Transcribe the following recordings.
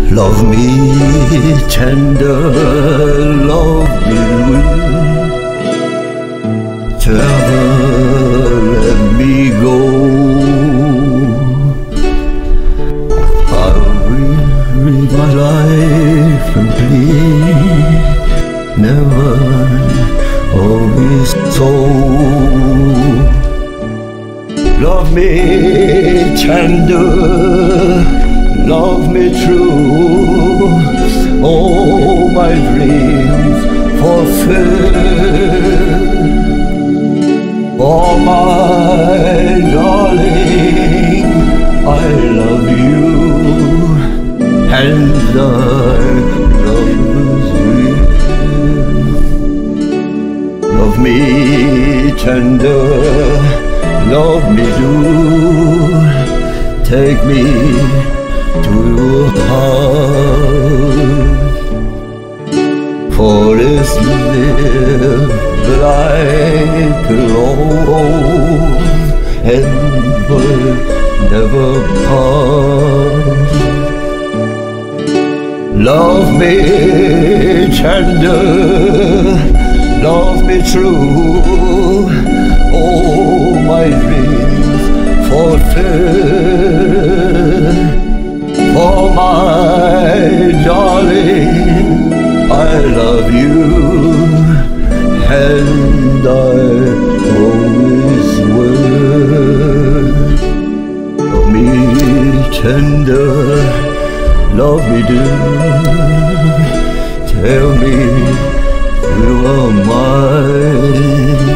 Love me tender, love me real, never let me go. I will read my life and plead, never always so. Love me tender, love me true, all my dreams fulfill. Oh my darling, I love you, and I love you. Love me tender, love me do, take me to your heart. For this live life alone and will never part. Love me tender, love me true, all my dreams fulfill. For my darling, I love you, and I always will. Love me tender, love me do, tell me you are mine.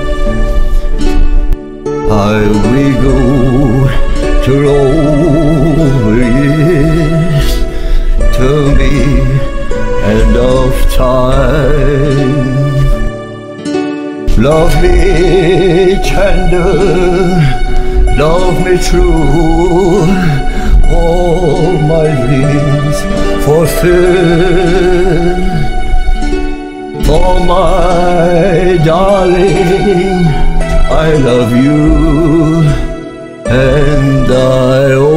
I will go through all years, to me end of time. Love me tender, love me true, all my dreams fulfill. For my darling, I love you, and I